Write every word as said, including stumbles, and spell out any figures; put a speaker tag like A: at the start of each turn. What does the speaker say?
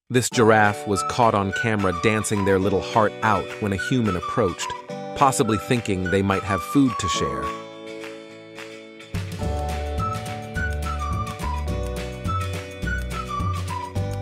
A: This giraffe was caught on camera dancing their little heart out when a human approached, possibly thinking they might have food to share.